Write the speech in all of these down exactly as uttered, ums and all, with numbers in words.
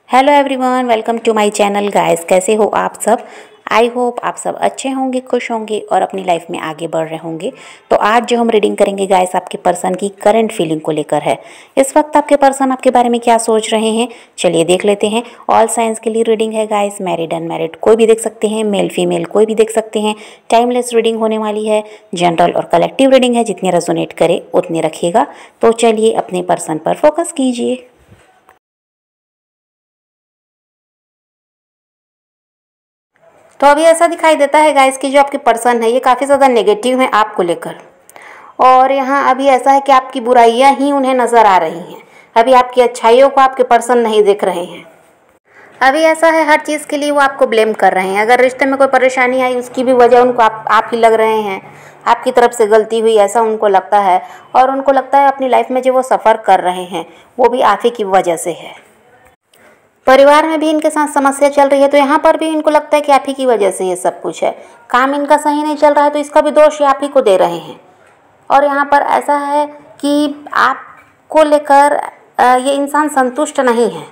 Hello everyone, welcome to my channel guys. कैसे हो आप सब? आई होप आप सब अच्छे होंगे, खुश होंगे और अपनी लाइफ में आगे बढ़ रहे होंगे। तो आज जो हम रीडिंग करेंगे गाइस, आपके पर्सन की करंट फीलिंग को लेकर है। इस वक्त आपके पर्सन आपके बारे में क्या सोच रहे हैं, चलिए देख लेते हैं। ऑल साइंस के लिए रीडिंग है गाइस, मैरिड अनमैरिड कोई भी देख सकते हैं, मेल फीमेल कोई भी देख सकते हैं। टाइमलेस रीडिंग होने वाली है, जनरल और कलेक्टिव रीडिंग है, जितनी रेजोनेट करे उतनी रखिएगा। तो चलिए अपने पर्सन पर फोकस कीजिए। तो अभी ऐसा दिखाई देता है गाइस कि जो आपके पर्सन है ये काफ़ी ज़्यादा नेगेटिव है आपको लेकर। और यहाँ अभी ऐसा है कि आपकी बुराइयाँ ही उन्हें नज़र आ रही हैं। अभी आपकी अच्छाइयों को आपके पर्सन नहीं देख रहे हैं। अभी ऐसा है, हर चीज़ के लिए वो आपको ब्लेम कर रहे हैं। अगर रिश्ते में कोई परेशानी आई उसकी भी वजह उनको आप आप ही लग रहे हैं। आपकी तरफ से गलती हुई ऐसा उनको लगता है। और उनको लगता है अपनी लाइफ में जो वो सफ़र कर रहे हैं वो भी आप ही की वजह से है। परिवार में भी इनके साथ समस्या चल रही है, तो यहाँ पर भी इनको लगता है कि आप ही की वजह से ये सब कुछ है। काम इनका सही नहीं चल रहा है तो इसका भी दोष ये आप ही को दे रहे हैं। और यहाँ पर ऐसा है कि आपको लेकर ये इंसान संतुष्ट नहीं है।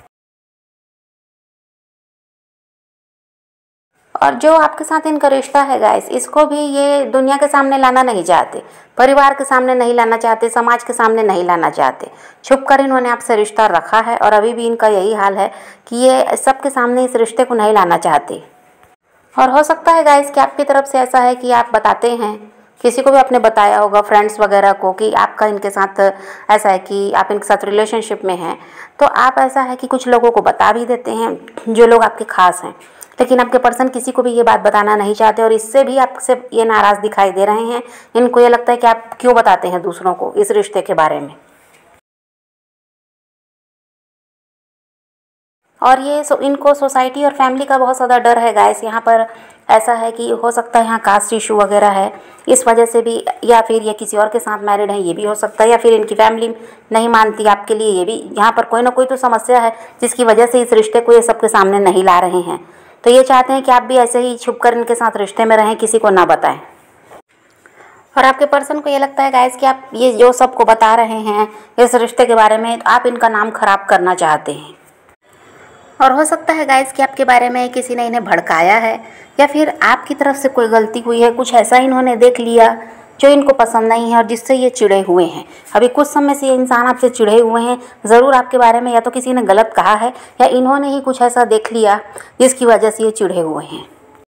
और जो आपके साथ इनका रिश्ता है गाइस, इसको भी ये दुनिया के सामने लाना नहीं चाहते, परिवार के सामने नहीं लाना चाहते, समाज के सामने नहीं लाना चाहते। छुप कर इन्होंने आपसे रिश्ता रखा है और अभी भी इनका यही हाल है कि ये सबके सामने इस रिश्ते को नहीं लाना चाहते। और हो सकता है गाइस कि आपकी तरफ से ऐसा है कि आप बताते हैं, किसी को भी आपने बताया होगा, फ्रेंड्स वगैरह को, कि आपका इनके साथ ऐसा है कि आप इनके साथ रिलेशनशिप में हैं। तो आप ऐसा है कि कुछ लोगों को बता भी देते हैं जो लोग आपके खास हैं, लेकिन आपके पर्सन किसी को भी ये बात बताना नहीं चाहते और इससे भी आपसे ये नाराज़ दिखाई दे रहे हैं। इनको ये लगता है कि आप क्यों बताते हैं दूसरों को इस रिश्ते के बारे में। और ये सो इनको सोसाइटी और फैमिली का बहुत ज़्यादा डर है गाइस। यहाँ पर ऐसा है कि हो सकता है यहाँ कास्ट इशू वगैरह है, इस वजह से भी, या फिर ये किसी और के साथ मैरिड है ये भी हो सकता है, या फिर इनकी फैमिली नहीं मानती आपके लिए, ये भी। यहाँ पर कोई ना कोई तो समस्या है जिसकी वजह से इस रिश्ते को ये सबके सामने नहीं ला रहे हैं। तो ये चाहते हैं कि आप भी ऐसे ही छुप कर इनके साथ रिश्ते में रहें, किसी को ना बताएं। और आपके पर्सन को ये लगता है गाइस कि आप ये जो सबको बता रहे हैं इस रिश्ते के बारे में, तो आप इनका नाम खराब करना चाहते हैं। और हो सकता है गाइस कि आपके बारे में किसी ने इन्हें भड़काया है, या फिर आपकी तरफ से कोई गलती हुई है, कुछ ऐसा इन्होंने देख लिया जो इनको पसंद नहीं है और जिससे ये चिढ़े हुए हैं। अभी कुछ समय से ये इंसान आपसे चिढ़े हुए हैं, ज़रूर आपके बारे में या तो किसी ने गलत कहा है या इन्होंने ही कुछ ऐसा देख लिया जिसकी वजह से ये चिढ़े हुए हैं।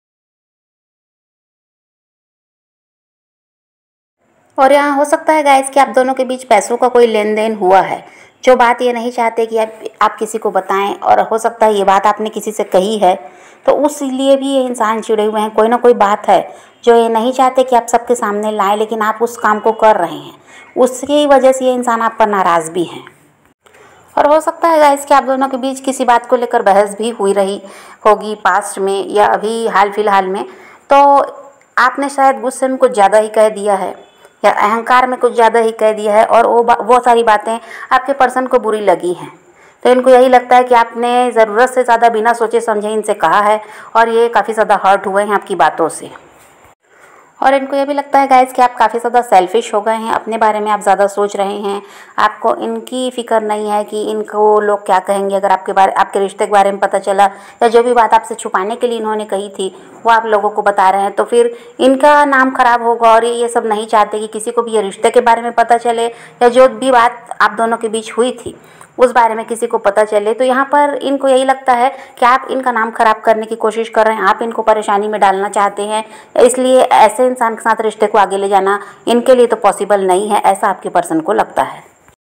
और यहाँ हो सकता है गाइस कि आप दोनों के बीच पैसों का कोई लेन देन हुआ है, जो बात ये नहीं चाहते कि आप आप किसी को बताएं। और हो सकता है ये बात आपने किसी से कही है, तो उस लिए भी ये इंसान चिढ़े हुए हैं। कोई ना कोई बात है जो ये नहीं चाहते कि आप सबके सामने लाएं, लेकिन आप उस काम को कर रहे हैं, उसकी वजह से ये इंसान आप पर नाराज़ भी हैं। और हो सकता है गाइस कि आप दोनों के बीच किसी बात को लेकर बहस भी हुई रही होगी पास्ट में या अभी हाल फिलहाल में। तो आपने शायद गुस्से में कुछ ज़्यादा ही कह दिया है या अहंकार में कुछ ज़्यादा ही कह दिया है, और वो वो सारी बातें आपके पर्सन को बुरी लगी हैं। तो इनको यही लगता है कि आपने ज़रूरत से ज़्यादा बिना सोचे समझे इनसे कहा है और ये काफ़ी ज़्यादा हर्ट हुए हैं आपकी बातों से। और इनको ये भी लगता है गाइस कि आप काफ़ी ज़्यादा सेल्फिश हो गए हैं, अपने बारे में आप ज़्यादा सोच रहे हैं। आपको इनकी फ़िक्र नहीं है कि इनको लोग क्या कहेंगे अगर आपके बारे आपके रिश्ते के बारे में पता चला, या जो भी बात आपसे छुपाने के लिए इन्होंने कही थी वो आप लोगों को बता रहे हैं, तो फिर इनका नाम खराब होगा। और ये ये सब नहीं चाहते कि किसी को भी ये रिश्ते के बारे में पता चले, या जो भी बात आप दोनों के बीच हुई थी उस बारे में किसी को पता चले। तो यहाँ पर इनको यही लगता है कि आप इनका नाम खराब करने की कोशिश कर रहे हैं, आप इनको परेशानी में डालना चाहते हैं। इसलिए ऐसे इंसान के साथ रिश्ते को आगे ले जाना इनके लिए तो पॉसिबल नहीं है, ऐसा आपके पर्सन को लगता है।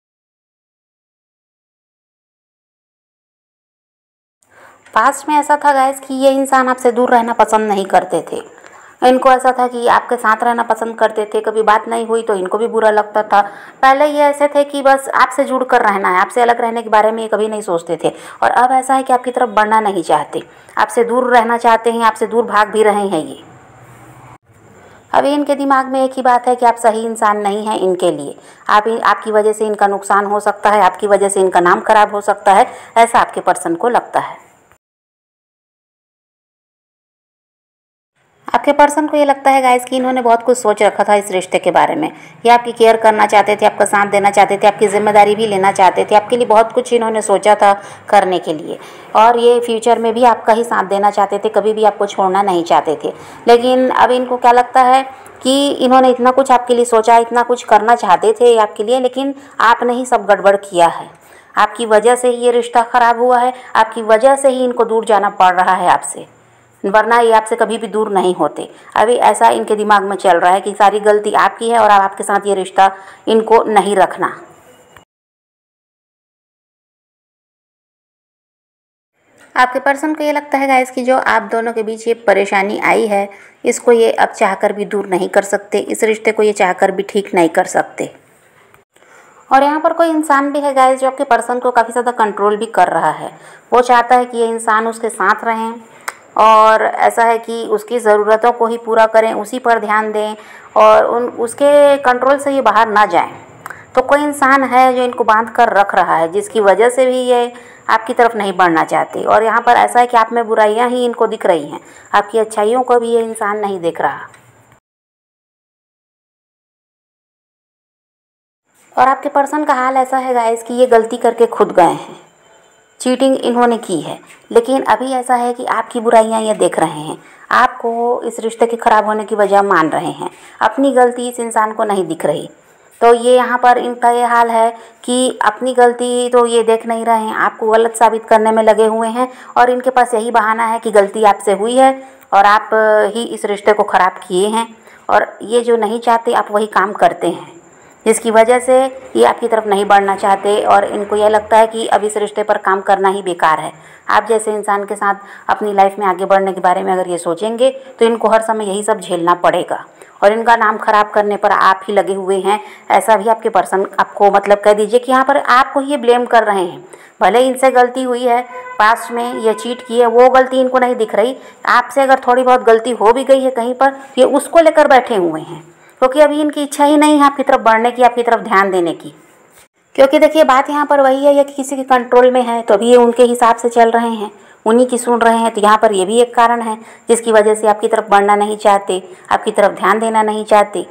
पास्ट में ऐसा था गाइस कि ये इंसान आपसे दूर रहना पसंद नहीं करते थे। इनको ऐसा था कि आपके साथ रहना पसंद करते थे, कभी बात नहीं हुई तो इनको भी बुरा लगता था। पहले ये ऐसे थे कि बस आपसे जुड़ कर रहना है, आपसे अलग रहने के बारे में ये कभी नहीं सोचते थे। और अब ऐसा है कि आपकी तरफ बढ़ना नहीं चाहते, आपसे दूर रहना चाहते हैं, आपसे दूर भाग भी रहे हैं ये। अभी इनके दिमाग में एक ही बात है कि आप सही इंसान नहीं हैं इनके लिए। आप आपकी वजह से इनका नुकसान हो सकता है, आपकी वजह से इनका नाम खराब हो सकता है, ऐसा आपके पर्सन को लगता है। आपके पर्सन को ये लगता है गाइस कि इन्होंने बहुत कुछ सोच रखा था इस रिश्ते के बारे में। ये आपकी केयर करना चाहते थे, आपका साथ देना चाहते थे, आपकी जिम्मेदारी भी लेना चाहते थे, आपके लिए बहुत कुछ इन्होंने सोचा था करने के लिए, और ये फ्यूचर में भी आपका ही साथ देना चाहते थे, कभी भी आपको छोड़ना नहीं चाहते थे। लेकिन अब इनको क्या लगता है कि इन्होंने इतना कुछ आपके लिए सोचा, इतना कुछ करना चाहते थे आपके लिए, लेकिन आपने ही सब गड़बड़ किया है। आपकी वजह से ही ये रिश्ता ख़राब हुआ है, आपकी वजह से ही इनको दूर जाना पड़ रहा है आपसे, वरना ये आपसे कभी भी दूर नहीं होते। अभी ऐसा इनके दिमाग में चल रहा है कि सारी गलती आपकी है और अब आपके साथ ये रिश्ता इनको नहीं रखना। आपके पर्सन को ये लगता है गाइस कि जो आप दोनों के बीच ये परेशानी आई है, इसको ये अब चाहकर भी दूर नहीं कर सकते, इस रिश्ते को ये चाहकर भी ठीक नहीं कर सकते। और यहाँ पर कोई इंसान भी है गाइस जो आपके पर्सन को काफ़ी ज़्यादा कंट्रोल भी कर रहा है। वो चाहता है कि ये इंसान उसके साथ रहें और ऐसा है कि उसकी ज़रूरतों को ही पूरा करें, उसी पर ध्यान दें और उन उसके कंट्रोल से ये बाहर ना जाएं। तो कोई इंसान है जो इनको बांध कर रख रहा है, जिसकी वजह से भी ये आपकी तरफ नहीं बढ़ना चाहते। और यहाँ पर ऐसा है कि आप में बुराइयाँ ही इनको दिख रही हैं, आपकी अच्छाइयों को भी ये इंसान नहीं देख रहा। और आपके पर्सन का हाल ऐसा है गाइस कि ये गलती करके खुद गए हैं, चीटिंग इन्होंने की है, लेकिन अभी ऐसा है कि आपकी बुराइयां ये देख रहे हैं, आपको इस रिश्ते के ख़राब होने की वजह मान रहे हैं, अपनी गलती इस इंसान को नहीं दिख रही। तो ये यहाँ पर इनका ये हाल है कि अपनी गलती तो ये देख नहीं रहे हैं, आपको गलत साबित करने में लगे हुए हैं और इनके पास यही बहाना है कि गलती आपसे हुई है और आप ही इस रिश्ते को ख़राब किए हैं, और ये जो नहीं चाहते आप वही काम करते हैं, जिसकी वजह से ये आपकी तरफ नहीं बढ़ना चाहते। और इनको यह लगता है कि अब इस रिश्ते पर काम करना ही बेकार है। आप जैसे इंसान के साथ अपनी लाइफ में आगे बढ़ने के बारे में अगर ये सोचेंगे तो इनको हर समय यही सब झेलना पड़ेगा, और इनका नाम खराब करने पर आप ही लगे हुए हैं। ऐसा भी आपके पर्सन आपको मतलब कह दीजिए कि यहाँ पर आपको ये ब्लेम कर रहे हैं। भले इनसे गलती हुई है पास्ट में, ये चीट की है, वो गलती इनको नहीं दिख रही। आपसे अगर थोड़ी बहुत गलती हो भी गई है कहीं पर, ये उसको लेकर बैठे हुए हैं, क्योंकि अभी इनकी इच्छा ही नहीं है आपकी तरफ बढ़ने की, आपकी तरफ ध्यान देने की। क्योंकि देखिए बात यहाँ पर वही है, ये कि किसी के कंट्रोल में है तो अभी ये उनके हिसाब से चल रहे हैं, उन्हीं की सुन रहे हैं। तो यहाँ पर ये भी एक कारण है जिसकी वजह से आपकी तरफ बढ़ना नहीं चाहते, आपकी तरफ ध्यान देना नहीं चाहते।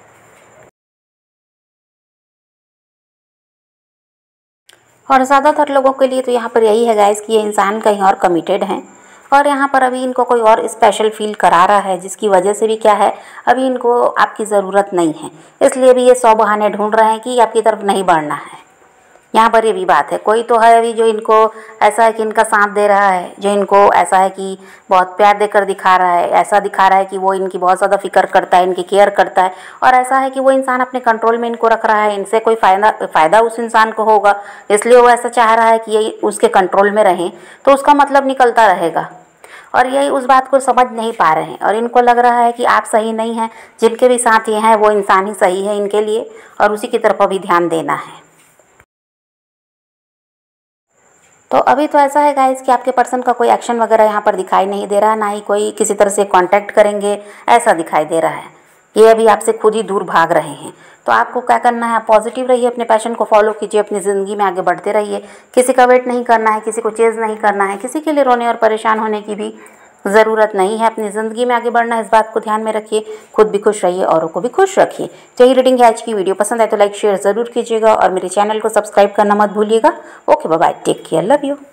और ज़्यादातर लोगों के लिए तो यहाँ पर यही है गाइस कि ये इंसान कहीं और कमिटेड हैं, और यहाँ पर अभी इनको कोई और स्पेशल फील करा रहा है, जिसकी वजह से भी क्या है, अभी इनको आपकी ज़रूरत नहीं है, इसलिए भी ये सौ बहाने ढूंढ रहे हैं कि आपकी तरफ नहीं बढ़ना है। यहाँ पर ये भी बात है, कोई तो है अभी जो इनको ऐसा है कि इनका साथ दे रहा है, जो इनको ऐसा है कि बहुत प्यार देकर दिखा रहा है, ऐसा दिखा रहा है कि वो इनकी बहुत ज़्यादा फिक्र करता है, इनकी केयर करता है, और ऐसा है कि वो इंसान अपने कंट्रोल में इनको रख रहा है, इनसे कोई फ़ायदा फ़ायदा उस इंसान को होगा, इसलिए वो ऐसा चाह रहा है कि ये उसके कंट्रोल में रहें, तो उसका मतलब निकलता रहेगा। और यही उस बात को समझ नहीं पा रहे हैं, और इनको लग रहा है कि आप सही नहीं हैं, जिनके भी साथ ये हैं वो इंसान ही सही है इनके लिए, और उसी की तरफ अभी ध्यान देना है। तो अभी तो ऐसा है गाइस कि आपके पर्सन का कोई एक्शन वगैरह यहाँ पर दिखाई नहीं दे रहा, ना ही कोई किसी तरह से कांटेक्ट करेंगे ऐसा दिखाई दे रहा है। ये अभी आपसे खुद ही दूर भाग रहे हैं। तो आपको क्या करना है, आप पॉजिटिव रहिए, अपने पैशन को फॉलो कीजिए, अपनी ज़िंदगी में आगे बढ़ते रहिए। किसी का वेट नहीं करना है, किसी को चेज़ नहीं करना है, किसी के लिए रोने और परेशान होने की भी ज़रूरत नहीं है। अपनी ज़िंदगी में आगे बढ़ना है, इस बात को ध्यान में रखिए, खुद भी खुश रहिए, औरों को भी खुश रखिए। तो यही रीडिंग है आज की। वीडियो पसंद आए तो लाइक शेयर ज़रूर कीजिएगा और मेरे चैनल को सब्सक्राइब करना मत भूलिएगा। Okay bye bye, take care, love you.